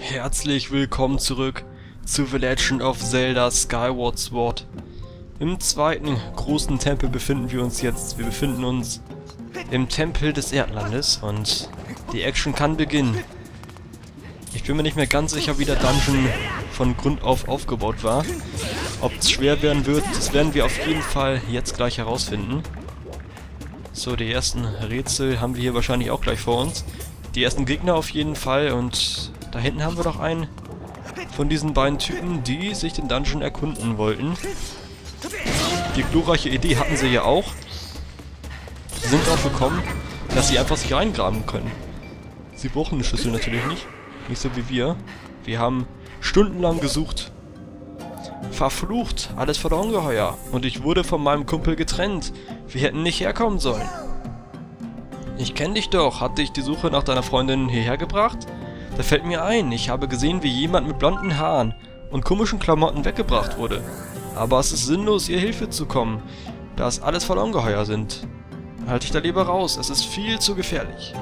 Herzlich willkommen zurück zu The Legend of Zelda Skyward Sword. Im zweiten großen Tempel befinden wir uns jetzt. Wir befinden uns im Tempel des Erdlandes und die Action kann beginnen. Ich bin mir nicht mehr ganz sicher, wie der Dungeon von Grund auf aufgebaut war. Ob es schwer werden wird, das werden wir auf jeden Fall jetzt gleich herausfinden. So, die ersten Rätsel haben wir hier wahrscheinlich auch gleich vor uns. Die ersten Gegner auf jeden Fall und da hinten haben wir noch einen von diesen beiden Typen, die sich den Dungeon erkunden wollten. Die glorreiche Idee hatten sie ja auch. Sie sind darauf gekommen, dass sie einfach sich reingraben können. Sie brauchen eine Schlüssel natürlich nicht. Nicht so wie wir. Wir haben stundenlang gesucht. Verflucht, alles voller Ungeheuer. Und ich wurde von meinem Kumpel getrennt. Wir hätten nicht herkommen sollen. Ich kenne dich doch. Hat dich die Suche nach deiner Freundin hierher gebracht? Da fällt mir ein, ich habe gesehen, wie jemand mit blonden Haaren und komischen Klamotten weggebracht wurde. Aber es ist sinnlos, ihr Hilfe zu kommen, da es alles voller Ungeheuer sind. Halt dich da lieber raus, es ist viel zu gefährlich.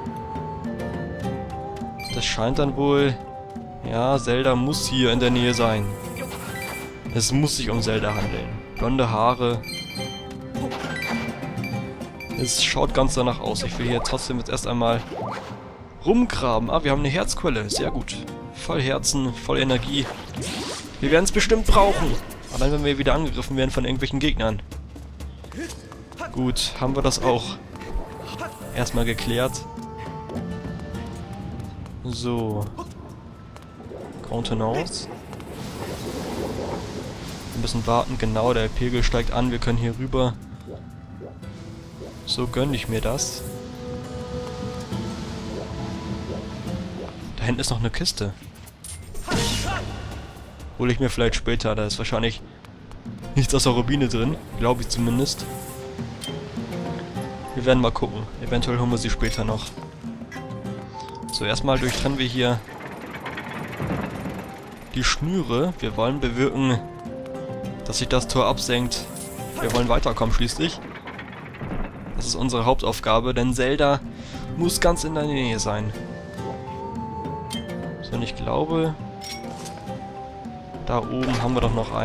Das scheint dann wohl... Ja, Zelda muss hier in der Nähe sein. Es muss sich um Zelda handeln. Blonde Haare. Es schaut ganz danach aus. Ich will hier trotzdem jetzt erst einmal rumgraben. Ah, wir haben eine Herzquelle. Sehr gut. Voll Herzen, voll Energie. Wir werden es bestimmt brauchen. Allein wenn wir wieder angegriffen werden von irgendwelchen Gegnern. Gut, haben wir das auch erstmal geklärt. So. Contenance. Wir müssen warten. Genau, der Pegel steigt an. Wir können hier rüber. So gönne ich mir das. Da hinten ist noch eine Kiste. Hole ich mir vielleicht später. Da ist wahrscheinlich nichts außer Rubine drin. Glaube ich zumindest. Wir werden mal gucken. Eventuell holen wir sie später noch. So, erstmal durchtrennen wir hier die Schnüre. Wir wollen bewirken, dass sich das Tor absenkt. Wir wollen weiterkommen schließlich. Das ist unsere Hauptaufgabe, denn Zelda muss ganz in der Nähe sein. So, und ich glaube, da oben haben wir doch noch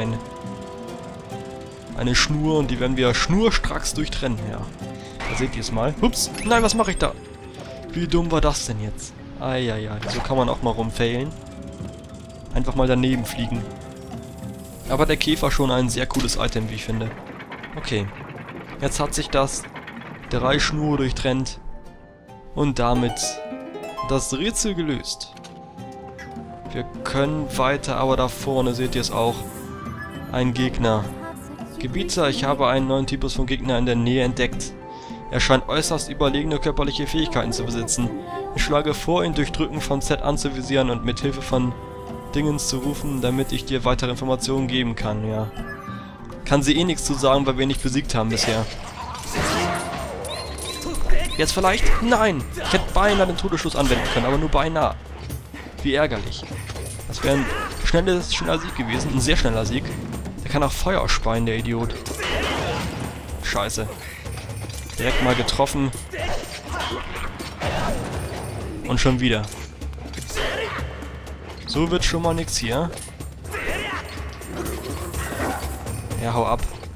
eine Schnur und die werden wir schnurstracks durchtrennen. Ja, da seht ihr es mal. Ups, nein, was mache ich da? Wie dumm war das denn jetzt? Eieiei, so kann man auch mal rumfailen. Einfach mal daneben fliegen. Aber der Käfer schon ein sehr cooles Item, wie ich finde. Okay, jetzt hat sich das 3 Schnur durchtrennt und damit das Rätsel gelöst. Wir können weiter, aber da vorne seht ihr es auch. Ein Gegner. Gebieter, ich habe einen neuen Typus von Gegner in der Nähe entdeckt. Er scheint äußerst überlegene körperliche Fähigkeiten zu besitzen. Ich schlage vor, ihn durch Drücken von Z anzuvisieren und mit Hilfe von Dingens zu rufen, damit ich dir weitere Informationen geben kann, ja. Kann sie eh nichts zu sagen, weil wir ihn nicht besiegt haben bisher. Jetzt vielleicht? Nein! Ich hätte beinahe den Todesstoß anwenden können, aber nur beinahe. Wie ärgerlich. Das wäre ein schneller Sieg gewesen, ein sehr schneller Sieg. Der kann auch Feuer speien, der Idiot. Scheiße. Direkt mal getroffen. Und schon wieder. So wird schon mal nichts hier. Ja, hau ab.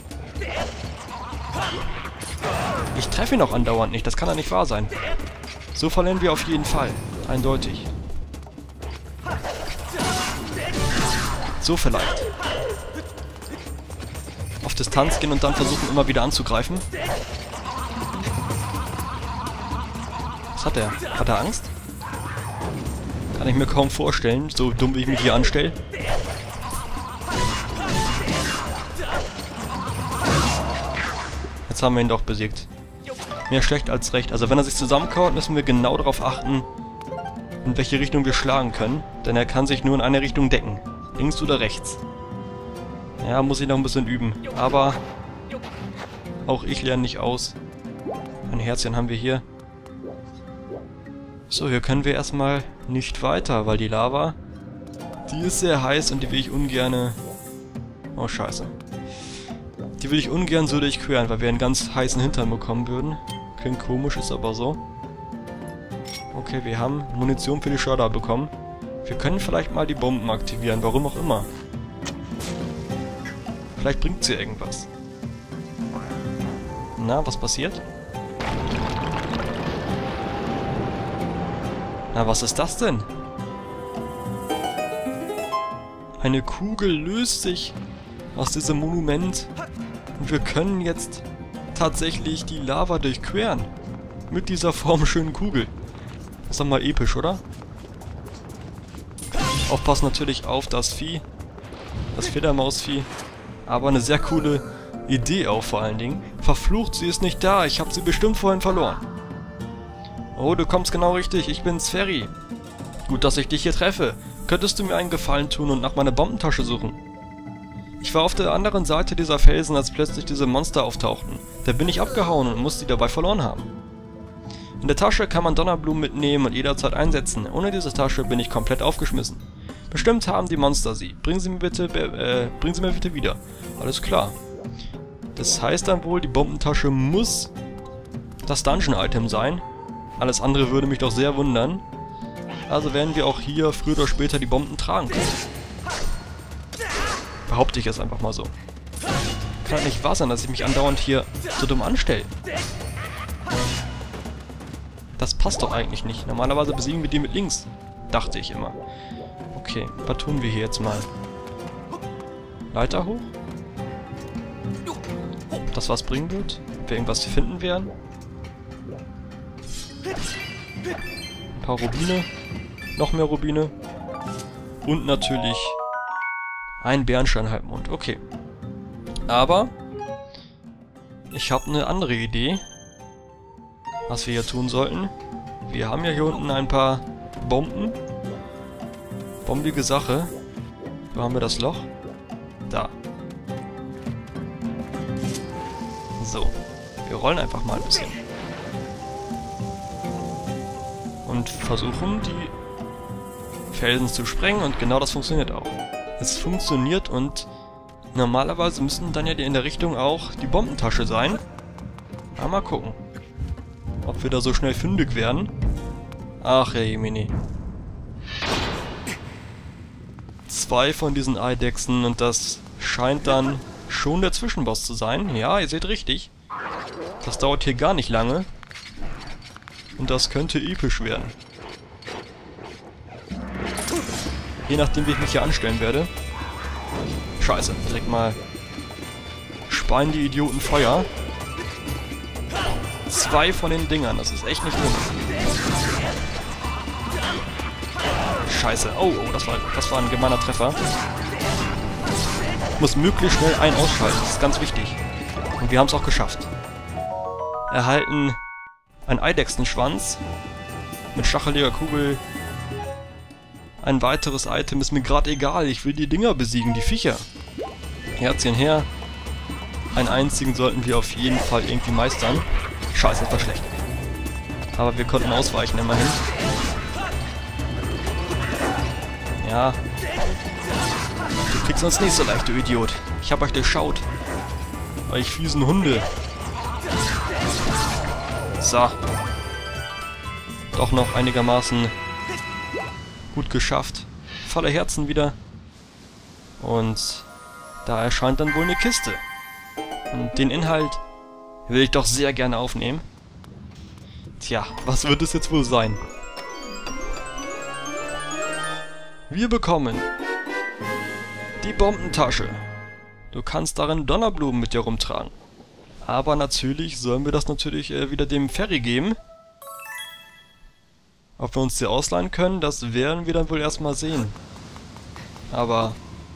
Ich treffe ihn auch andauernd nicht, das kann ja nicht wahr sein. So verlieren wir auf jeden Fall. Eindeutig. So vielleicht. Auf Distanz gehen und dann versuchen immer wieder anzugreifen. Was hat er? Hat er Angst? Kann ich mir kaum vorstellen, so dumm wie ich mich hier anstelle. Jetzt haben wir ihn doch besiegt. Mehr schlecht als recht. Also wenn er sich zusammenkaut, müssen wir genau darauf achten, in welche Richtung wir schlagen können. Denn er kann sich nur in eine Richtung decken. Links oder rechts. Ja, muss ich noch ein bisschen üben. Aber auch ich lerne nicht aus. Ein Herzchen haben wir hier. So, hier können wir erstmal nicht weiter, weil die Lava, die ist sehr heiß und die will ich ungerne... Oh, scheiße. Die will ich ungern so durchqueren, weil wir einen ganz heißen Hintern bekommen würden. Klingt komisch, ist aber so. Okay, wir haben Munition für die Schörder bekommen. Wir können vielleicht mal die Bomben aktivieren, warum auch immer. Vielleicht bringt sie irgendwas. Na, was passiert? Na, was ist das denn? Eine Kugel löst sich aus diesem Monument. Und wir können jetzt tatsächlich die Lava durchqueren. Mit dieser formschönen Kugel. Das ist doch mal episch, oder? Aufpassen natürlich auf das Vieh. Das Fledermausvieh. Aber eine sehr coole Idee auch vor allen Dingen. Verflucht, sie ist nicht da. Ich habe sie bestimmt vorhin verloren. Oh, du kommst genau richtig. Ich bin's, Ferry. Gut, dass ich dich hier treffe. Könntest du mir einen Gefallen tun und nach meiner Bombentasche suchen? Ich war auf der anderen Seite dieser Felsen, als plötzlich diese Monster auftauchten. Da bin ich abgehauen und muss sie dabei verloren haben. In der Tasche kann man Donnerblumen mitnehmen und jederzeit einsetzen. Ohne diese Tasche bin ich komplett aufgeschmissen. Bestimmt haben die Monster sie. Bringen Sie mir bitte wieder. Alles klar. Das heißt dann wohl, die Bombentasche muss das Dungeon-Item sein. Alles andere würde mich doch sehr wundern. Also werden wir auch hier früher oder später die Bomben tragen können. Behaupte ich jetzt einfach mal so. Kann nicht wahr sein, dass ich mich andauernd hier so dumm anstelle. Das passt doch eigentlich nicht. Normalerweise besiegen wir die mit links. Dachte ich immer. Okay, was tun wir hier jetzt mal? Leiter hoch? Ob das was bringen wird? Ob wir irgendwas finden werden? Ein paar Rubine. Noch mehr Rubine. Und natürlich ein Bernsteinhalbmond. Okay. Aber ich habe eine andere Idee, was wir hier tun sollten. Wir haben ja hier unten ein paar Bomben. Bombige Sache. Wo haben wir das Loch? Da. So. Wir rollen einfach mal ein bisschen. Und versuchen, die Felsen zu sprengen. Und genau das funktioniert auch. Es funktioniert und normalerweise müssen dann ja in der Richtung auch die Bombentasche sein. Aber mal gucken, ob wir da so schnell fündig werden. Ach, hey, Mini. 2 von diesen Eidechsen und das scheint dann schon der Zwischenboss zu sein. Ja, ihr seht richtig. Das dauert hier gar nicht lange. Und das könnte episch werden. Je nachdem, wie ich mich hier anstellen werde. Scheiße, direkt mal speien die Idioten Feuer. 2 von den Dingern, das ist echt nicht gut. Scheiße, oh, das war ein gemeiner Treffer. Ich muss möglichst schnell einen ausschalten, das ist ganz wichtig. Und wir haben es auch geschafft. Erhalten einen Eidechsenschwanz mit stacheliger Kugel. Ein weiteres Item ist mir gerade egal. Ich will die Dinger besiegen, die Viecher. Herzchen her. Einen einzigen sollten wir auf jeden Fall irgendwie meistern. Scheiße, das war schlecht. Aber wir konnten ausweichen, immerhin. Ja. Du kriegst uns nicht so leicht, du Idiot. Ich hab euch durchschaut. Euch fiesen Hunde. So. Doch noch einigermaßen gut geschafft. Voller Herzen wieder. Und da erscheint dann wohl eine Kiste. Und den Inhalt will ich doch sehr gerne aufnehmen. Tja, was wird es jetzt wohl sein? Wir bekommen die Bombentasche. Du kannst darin Donnerblumen mit dir rumtragen. Aber natürlich sollen wir das wieder dem Ferry geben. Ob wir uns die ausleihen können, das werden wir dann wohl erstmal sehen. Aber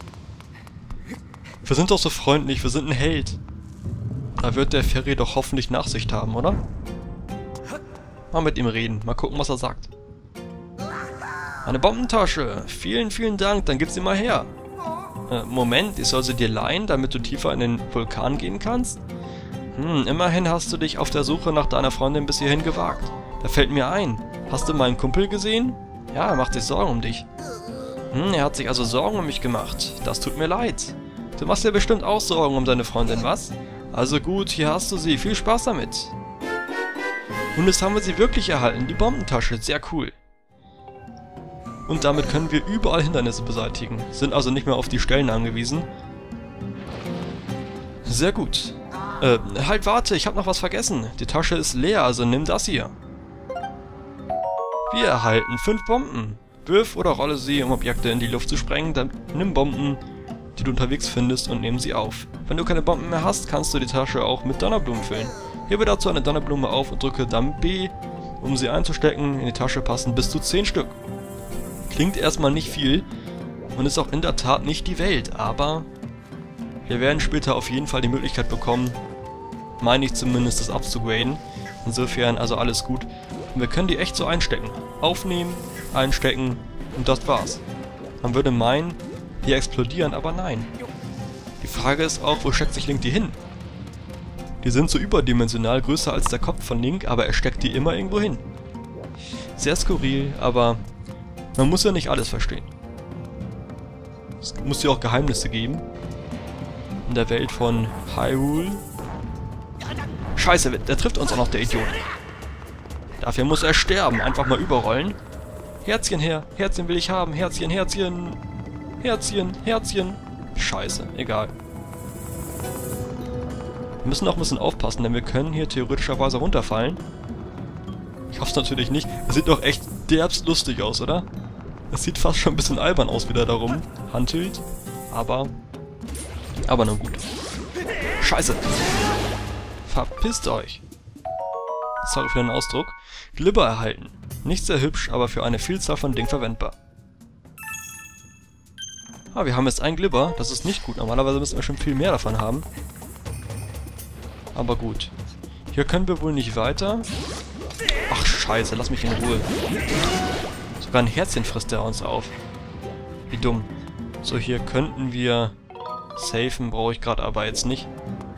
wir sind doch so freundlich, wir sind ein Held. Da wird der Ferry doch hoffentlich Nachsicht haben, oder? Mal mit ihm reden, mal gucken, was er sagt. Eine Bombentasche, vielen, vielen Dank, dann gib sie mal her. Moment, ich soll sie dir leihen, damit du tiefer in den Vulkan gehen kannst? Immerhin hast du dich auf der Suche nach deiner Freundin bis hierhin gewagt. Da fällt mir ein, hast du meinen Kumpel gesehen? Ja, er macht sich Sorgen um dich. Er hat sich also Sorgen um mich gemacht. Das tut mir leid. Du machst dir bestimmt auch Sorgen um deine Freundin, was? Also gut, hier hast du sie. Viel Spaß damit. Und jetzt haben wir sie wirklich erhalten, die Bombentasche. Sehr cool. Und damit können wir überall Hindernisse beseitigen. Sind also nicht mehr auf die Stellen angewiesen. Sehr gut. Halt, warte, ich habe noch was vergessen. Die Tasche ist leer, also nimm das hier. Wir erhalten 5 Bomben. Wirf oder rolle sie, um Objekte in die Luft zu sprengen. Dann nimm Bomben, die du unterwegs findest, und nimm sie auf. Wenn du keine Bomben mehr hast, kannst du die Tasche auch mit Donnerblumen füllen. Hebe dazu eine Donnerblume auf und drücke dann B, um sie einzustecken. In die Tasche passen bis zu 10 Stück. Klingt erstmal nicht viel und ist auch in der Tat nicht die Welt, aber wir werden später auf jeden Fall die Möglichkeit bekommen, meine ich zumindest, das upzugraden. Insofern also alles gut. Und wir können die echt so einstecken. Aufnehmen, einstecken und das war's. Man würde meinen, die explodieren, aber nein. Die Frage ist auch, wo steckt sich Link die hin? Die sind so überdimensional größer als der Kopf von Link, aber er steckt die immer irgendwo hin. Sehr skurril, aber man muss ja nicht alles verstehen. Es muss ja auch Geheimnisse geben. In der Welt von Hyrule. Scheiße, der trifft uns auch noch, der Idiot. Dafür muss er sterben. Einfach mal überrollen. Herzchen her. Herzchen will ich haben. Herzchen, Herzchen. Herzchen, Herzchen. Scheiße, egal. Wir müssen auch ein bisschen aufpassen, denn wir können hier theoretischerweise runterfallen. Ich hoffe es natürlich nicht. Das sieht doch echt derbst lustig aus, oder? Es sieht fast schon ein bisschen albern aus, wie der da rum handelt. Aber nun gut. Scheiße. Verpisst euch. Sorry für den Ausdruck. Glibber erhalten. Nicht sehr hübsch, aber für eine Vielzahl von Dingen verwendbar. Ah, wir haben jetzt einen Glibber. Das ist nicht gut. Normalerweise müssen wir schon viel mehr davon haben. Aber gut. Hier können wir wohl nicht weiter. Ach, scheiße. Lass mich in Ruhe. Sogar ein Herzchen frisst er uns auf. Wie dumm. So, hier könnten wir safen. Brauche ich gerade aber jetzt nicht.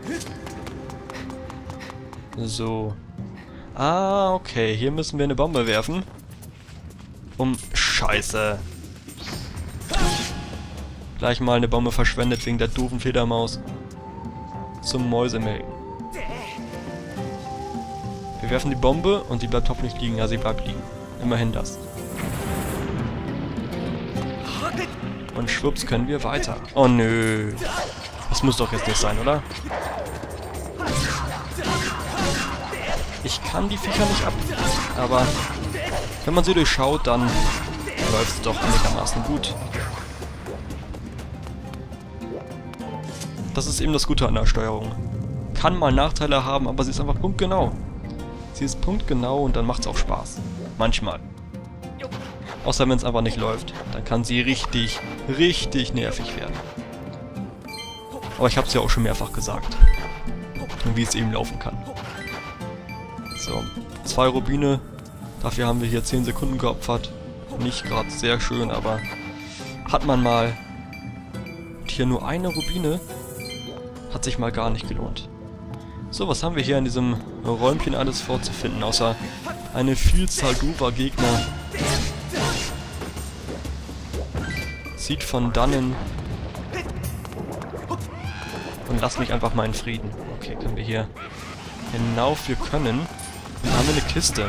So. Ah, okay. Hier müssen wir eine Bombe werfen. Scheiße. Gleich mal eine Bombe verschwendet wegen der doofen Fledermaus. Zum Mäusemelken. Wir werfen die Bombe und die bleibt hoffentlich liegen. Ja, sie bleibt liegen. Immerhin das. Und schwupps können wir weiter. Oh nö. Das muss doch jetzt nicht sein, oder? Ich kann die Viecher nicht ab. Aber wenn man sie durchschaut, dann läuft es doch einigermaßen gut. Das ist eben das Gute an der Steuerung. Kann mal Nachteile haben, aber sie ist einfach punktgenau. Sie ist punktgenau und dann macht es auch Spaß. Manchmal. Außer wenn es einfach nicht läuft. Dann kann sie richtig, richtig nervig werden. Aber ich habe es ja auch schon mehrfach gesagt. Und wie es eben laufen kann. So, 2 Rubine. Dafür haben wir hier 10 Sekunden geopfert. Nicht gerade sehr schön, aber hat man mal. Und hier nur eine Rubine. Hat sich mal gar nicht gelohnt. So, was haben wir hier in diesem Räumchen alles vorzufinden, außer eine Vielzahl doofer Gegner. Zieht von dannen. Und lasst mich einfach mal in Frieden. Okay, können wir hier hinauf? Wir können. Und dann haben wir eine Kiste.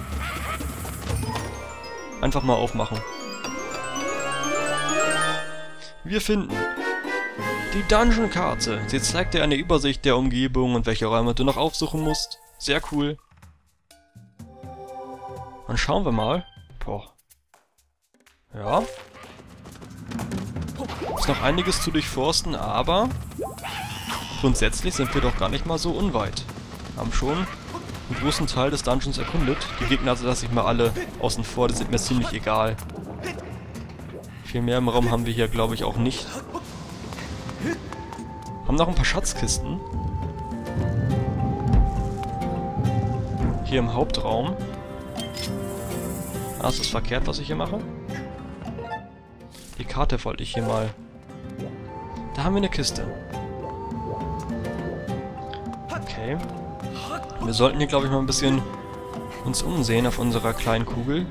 Einfach mal aufmachen. Wir finden die Dungeon-Karte. Sie zeigt dir eine Übersicht der Umgebung und welche Räume du noch aufsuchen musst. Sehr cool. Dann schauen wir mal. Boah. Ja. Ist noch einiges zu durchforsten, aber grundsätzlich sind wir doch gar nicht mal so unweit. Haben schon einen großen Teil des Dungeons erkundet. Die Gegner, also lasse ich mal alle außen vor, die sind mir ziemlich egal. Viel mehr im Raum haben wir hier, glaube ich, auch nicht. Haben noch ein paar Schatzkisten. Hier im Hauptraum. Ah, ist das verkehrt, was ich hier mache? Die Karte wollte ich hier mal. Da haben wir eine Kiste. Okay. Wir sollten hier, glaube ich, mal ein bisschen uns umsehen auf unserer kleinen Kugel.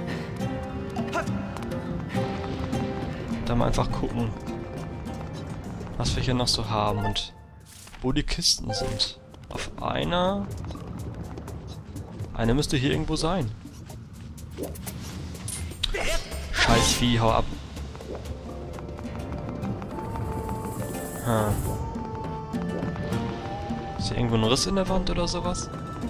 Da mal einfach gucken, was wir hier noch so haben und wo die Kisten sind. Auf einer... Eine müsste hier irgendwo sein. Scheiß Vieh, hau ab. Ist hier irgendwo ein Riss in der Wand oder sowas?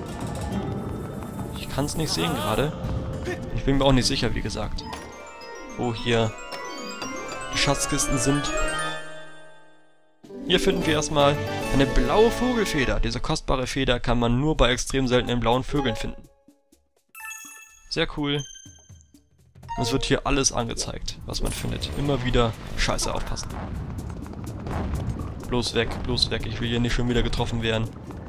Ich kann es nicht sehen gerade. Ich bin mir auch nicht sicher, wie gesagt, wo hier die Schatzkisten sind. Hier finden wir erstmal eine blaue Vogelfeder. Diese kostbare Feder kann man nur bei extrem seltenen blauen Vögeln finden. Sehr cool. Es wird hier alles angezeigt, was man findet. Immer wieder Scheiße aufpassen. Bloß weg, ich will hier nicht schon wieder getroffen werden.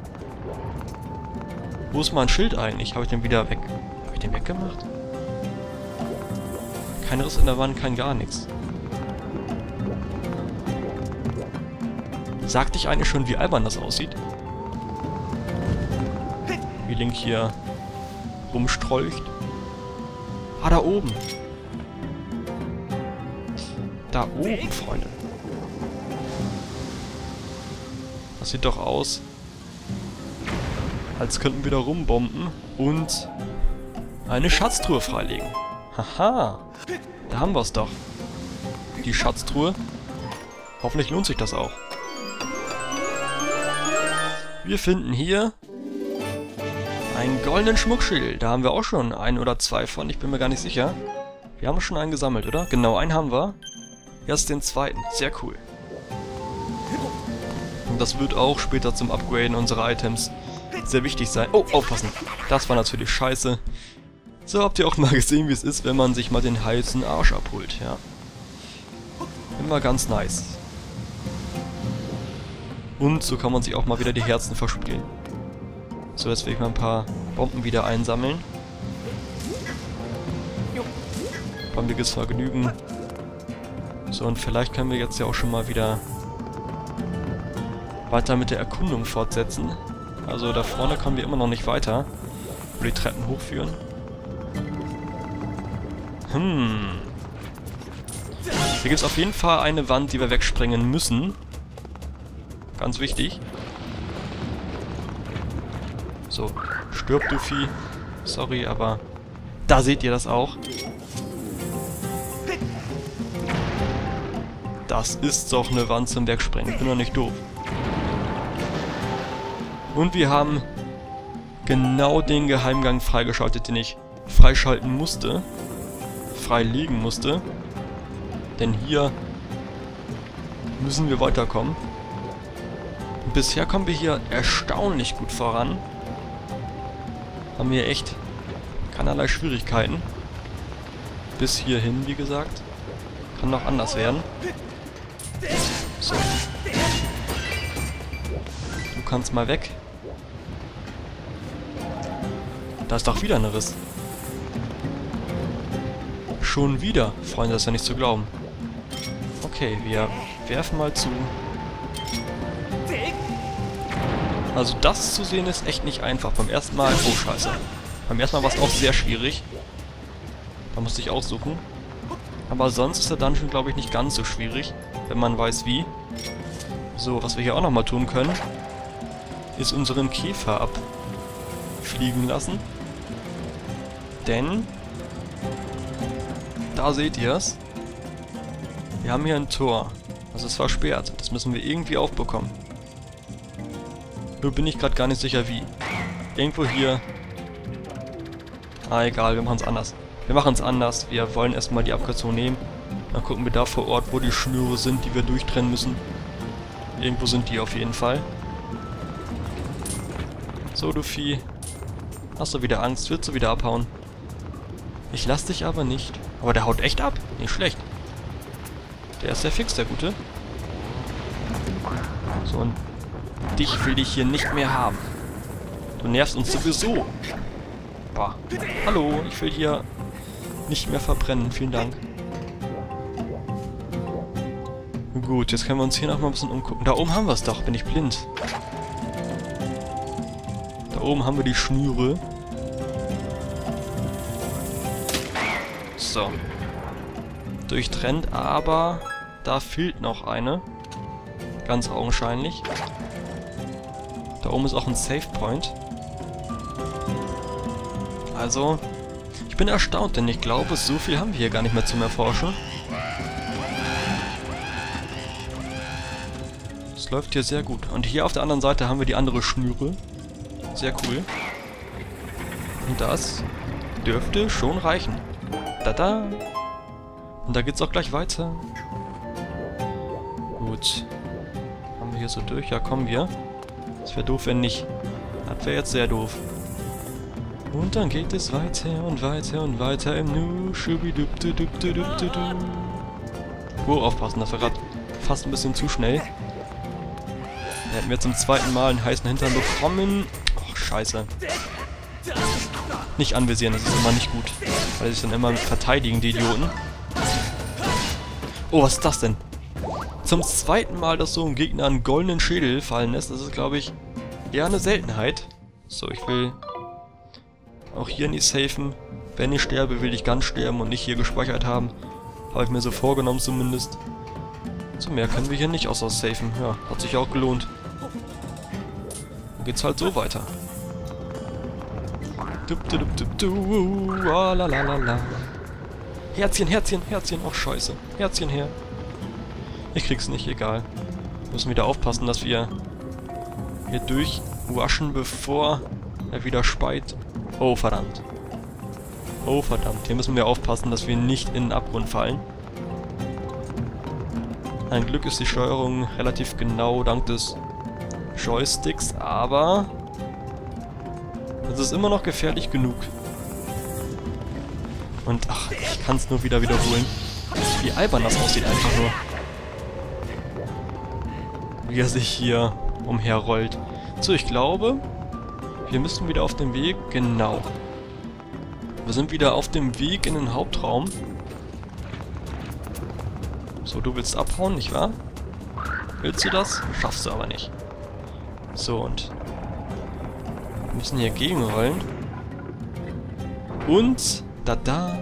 Wo ist mein Schild eigentlich? Habe ich den wieder weg? Habe ich den weggemacht? Kein Riss in der Wand, kein gar nichts. Sagte ich eigentlich schon, wie albern das aussieht? Wie Link hier rumstrolcht. Ah, da oben. Da oben, Freunde. Das sieht doch aus, als könnten wir da rumbomben und eine Schatztruhe freilegen. Haha, da haben wir es doch. Die Schatztruhe. Hoffentlich lohnt sich das auch. Wir finden hier einen goldenen Schmuckschild. Da haben wir auch schon einen oder zwei von, ich bin mir gar nicht sicher. Wir haben schon einen gesammelt, oder? Genau, einen haben wir. Jetzt den zweiten. Sehr cool. Und das wird auch später zum Upgraden unserer Items sehr wichtig sein. Oh, aufpassen. Das war natürlich scheiße. So habt ihr auch mal gesehen, wie es ist, wenn man sich mal den heißen Arsch abholt, ja. Immer ganz nice. Und so kann man sich auch mal wieder die Herzen verspielen. So, jetzt will ich mal ein paar Bomben wieder einsammeln. Bombiges Vergnügen. So, und vielleicht können wir jetzt ja auch schon mal wieder weiter mit der Erkundung fortsetzen. Also da vorne kommen wir immer noch nicht weiter. Wo die Treppen hochführen. Hier gibt es auf jeden Fall eine Wand, die wir wegsprengen müssen. Ganz wichtig. So, stirb du Vieh. Sorry, aber da seht ihr das auch. Das ist doch eine Wand zum Wegsprengen. Ich bin doch nicht doof. Und wir haben genau den Geheimgang freigeschaltet, den ich freischalten musste. Freilegen musste. Denn hier müssen wir weiterkommen. Und bisher kommen wir hier erstaunlich gut voran. Haben wir echt keinerlei Schwierigkeiten. Bis hierhin, wie gesagt. Kann noch anders werden. So. Du kannst mal weg. Da ist doch wieder ein Riss. Schon wieder. Freunde, das ist ja nicht zu glauben. Okay, wir werfen mal zu. Also das zu sehen ist echt nicht einfach. Beim ersten Mal... Oh, scheiße. Beim ersten Mal war es auch sehr schwierig. Da musste ich aussuchen. Aber sonst ist der Dungeon, glaube ich, nicht ganz so schwierig, wenn man weiß wie. So, was wir hier auch nochmal tun können, ist unseren Käfer abfliegen lassen. Denn, da seht ihr es, wir haben hier ein Tor. Das ist versperrt. Das müssen wir irgendwie aufbekommen. Nur bin ich gerade gar nicht sicher wie. Irgendwo hier... Ah, egal, wir machen es anders. Wir machen es anders. Wir wollen erstmal die Abkürzung nehmen. Dann gucken wir da vor Ort, wo die Schnüre sind, die wir durchtrennen müssen. Irgendwo sind die auf jeden Fall. So, du Vieh. Hast du wieder Angst? Willst du wieder abhauen? Ich lass dich aber nicht. Aber der haut echt ab. Nicht schlecht. Der ist sehr fix, der Gute. So, und dich will ich hier nicht mehr haben. Du nervst uns sowieso. Boah. Hallo, ich will hier nicht mehr verbrennen. Vielen Dank. Gut, jetzt können wir uns hier noch mal ein bisschen umgucken. Da oben haben wir es doch. Bin ich blind. Da oben haben wir die Schnüre. So. Durchtrennt, aber da fehlt noch eine. Ganz augenscheinlich. Da oben ist auch ein Save Point. Also, Ich bin erstaunt, denn ich glaube, so viel haben wir hier gar nicht mehr zum Erforschen. Es läuft hier sehr gut. Und hier auf der anderen Seite haben wir die andere Schnüre. Sehr cool. Und das dürfte schon reichen. Tada! Und da geht's auch gleich weiter. Gut. Haben wir hier so durch? Ja, kommen wir. Das wäre doof, wenn nicht. Das wäre jetzt sehr doof. Und dann geht es weiter und weiter und weiter im Nu. Schubidubdudubdudubdudu. Oh, aufpassen, das war gerade fast ein bisschen zu schnell. Da hätten wir zum zweiten Mal einen heißen Hintern bekommen. Och, scheiße. Nicht anvisieren, das ist immer nicht gut. Weil sie sich dann immer verteidigen, die Idioten. Oh, was ist das denn? Zum zweiten Mal, dass so ein Gegner einen goldenen Schädel fallen lässt, das ist, glaube ich, eher eine Seltenheit. So, ich will auch hier nicht safen. Wenn ich sterbe, will ich ganz sterben und nicht hier gespeichert haben. Habe ich mir so vorgenommen zumindest. So, mehr können wir hier nicht außer safen. Ja, hat sich auch gelohnt. Dann geht's halt so weiter. Herzchen, Herzchen, Herzchen. Ach, scheiße. Herzchen her. Ich krieg's nicht, egal. Wir müssen wieder aufpassen, dass wir hier durchwaschen, bevor er wieder speit. Oh, verdammt. Oh, verdammt. Hier müssen wir aufpassen, dass wir nicht in den Abgrund fallen. Ein Glück ist die Steuerung relativ genau dank des Joysticks, aber es ist immer noch gefährlich genug. Und ach, ich kann es nur wieder wiederholen. Wie albern das aussieht einfach nur. Wie er sich hier umherrollt. So, ich glaube, wir müssen wieder auf dem Weg. Genau. Wir sind wieder auf dem Weg in den Hauptraum. So, du willst abhauen, nicht wahr? Willst du das? Schaffst du aber nicht. So, und wir müssen hier gegenrollen. Und, da.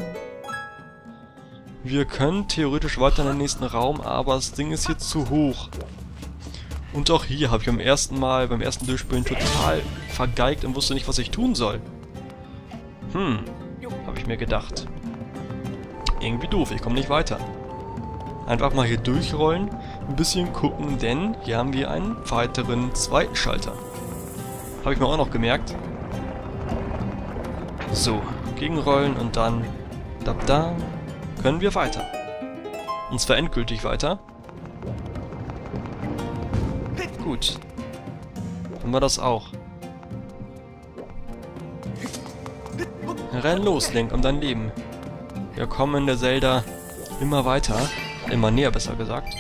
Wir können theoretisch weiter in den nächsten Raum, aber das Ding ist hier zu hoch. Und auch hier habe ich beim ersten Durchspielen total vergeigt und wusste nicht, was ich tun soll. Habe ich mir gedacht. Irgendwie doof, ich komme nicht weiter. Einfach mal hier durchrollen, ein bisschen gucken, denn hier haben wir einen weiteren zweiten Schalter. Habe ich mir auch noch gemerkt. So, gegenrollen und dann da können wir weiter. Und zwar endgültig weiter. Gut. Haben wir das auch. Renn los, Link, um dein Leben. Wir kommen in der Zelda immer weiter. Immer näher, besser gesagt.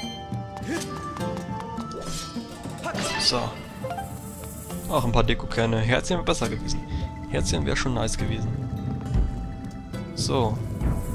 So. Auch ein paar Dekokerne. Herzchen wäre besser gewesen. Herzchen wäre schon nice gewesen. So.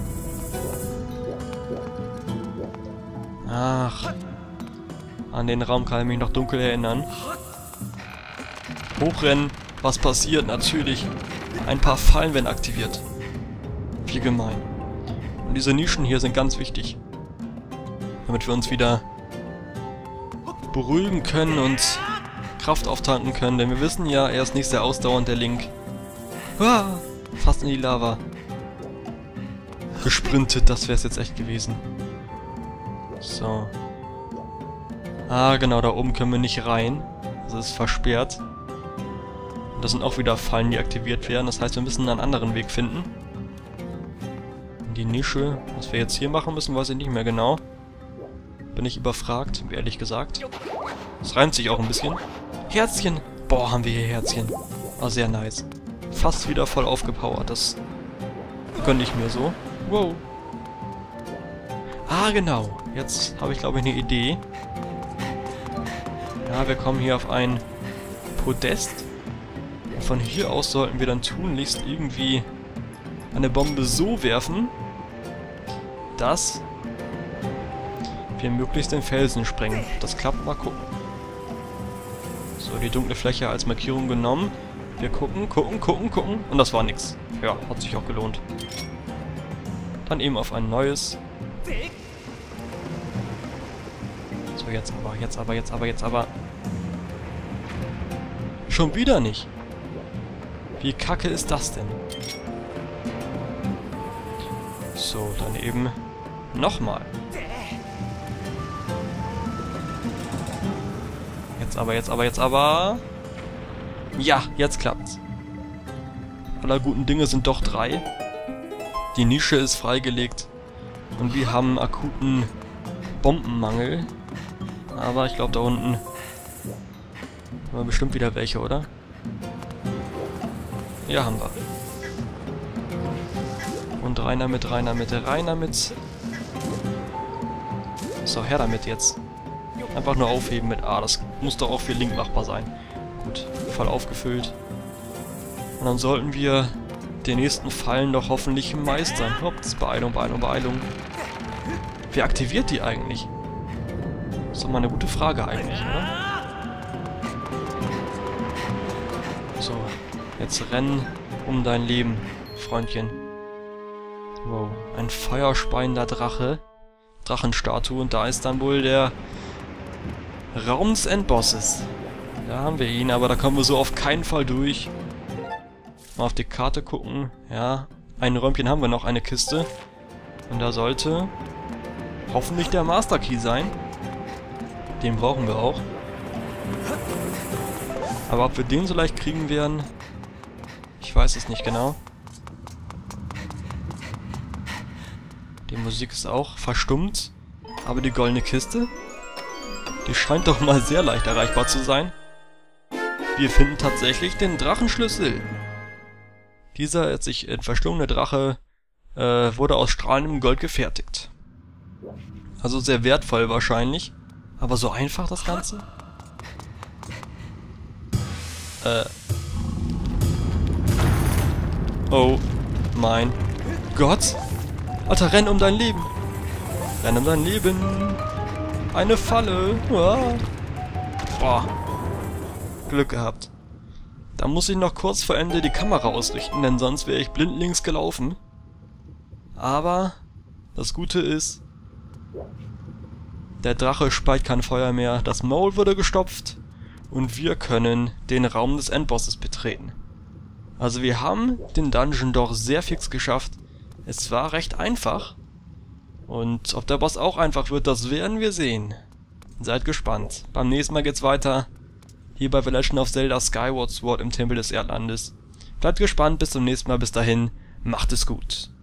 Ach. An den Raum kann ich mich noch dunkel erinnern. Hochrennen. Was passiert? Natürlich. Ein paar Fallen werden aktiviert. Wie gemein. Und diese Nischen hier sind ganz wichtig. Damit wir uns wieder beruhigen können und Kraft auftanken können. Denn wir wissen ja, er ist nicht sehr ausdauernd, der Link. Ah, fast in die Lava. Gesprintet, das wäre es jetzt echt gewesen. So. Ah, genau, da oben können wir nicht rein. Das ist versperrt. Und das sind auch wieder Fallen, die aktiviert werden. Das heißt, wir müssen einen anderen Weg finden. In die Nische. Was wir jetzt hier machen müssen, weiß ich nicht mehr genau. Bin ich überfragt, ehrlich gesagt. Das reimt sich auch ein bisschen. Herzchen! Boah, haben wir hier Herzchen. War sehr nice. Fast wieder voll aufgepowert. Das gönne ich mir so. Wow. Ah, genau. Jetzt habe ich, glaube ich, eine Idee. Ja, wir kommen hier auf ein Podest. Und von hier aus sollten wir dann tunlichst irgendwie eine Bombe so werfen, dass wir möglichst den Felsen sprengen. Das klappt, mal gucken. So, die dunkle Fläche als Markierung genommen. Wir gucken. Und das war nix. Ja, hat sich auch gelohnt. Dann eben auf ein neues. So, jetzt aber. Schon wieder nicht. Wie kacke ist das denn? So, dann eben nochmal. Jetzt aber. Ja, jetzt klappt's. Aller guten Dinge sind doch 3. Die Nische ist freigelegt. Und wir haben akuten Bombenmangel. Aber ich glaube, da unten haben wir bestimmt wieder welche, oder? Ja, haben wir. Und rein damit. So, her damit jetzt. Einfach nur aufheben mit A. Das muss doch auch für Link machbar sein. Gut, voll aufgefüllt. Und dann sollten wir den nächsten Fallen doch hoffentlich meistern. Ups, Beeilung. Wer aktiviert die eigentlich? Das ist doch mal eine gute Frage eigentlich, oder? So, jetzt rennen um dein Leben, Freundchen. Wow, ein feuerspeiender Drache. Drachenstatue. Und da ist dann wohl der Raum des Endbosses. Da haben wir ihn, aber da kommen wir so auf keinen Fall durch. Mal auf die Karte gucken. Ja, ein Räumchen haben wir noch, eine Kiste. Und da sollte hoffentlich der Master Key sein. Den brauchen wir auch. Aber ob wir den so leicht kriegen werden, ich weiß es nicht genau. Die Musik ist auch verstummt. Aber die goldene Kiste, die scheint doch mal sehr leicht erreichbar zu sein. Wir finden tatsächlich den Drachenschlüssel. Dieser sich verschlungene Drache wurde aus strahlendem Gold gefertigt. Also sehr wertvoll wahrscheinlich. Aber so einfach das Ganze? Oh mein Gott. Alter, renn um dein Leben. Renn um dein Leben. Eine Falle. Ah. Boah. Glück gehabt. Da muss ich noch kurz vor Ende die Kamera ausrichten, denn sonst wäre ich blindlings gelaufen. Aber das Gute ist, der Drache speit kein Feuer mehr, das Maul wurde gestopft und wir können den Raum des Endbosses betreten. Also wir haben den Dungeon doch sehr fix geschafft. Es war recht einfach. Und ob der Boss auch einfach wird, das werden wir sehen. Seid gespannt. Beim nächsten Mal geht's weiter. Hier bei The Legend of Zelda Skyward Sword im Tempel des Erdlandes. Bleibt gespannt, bis zum nächsten Mal. Bis dahin, macht es gut.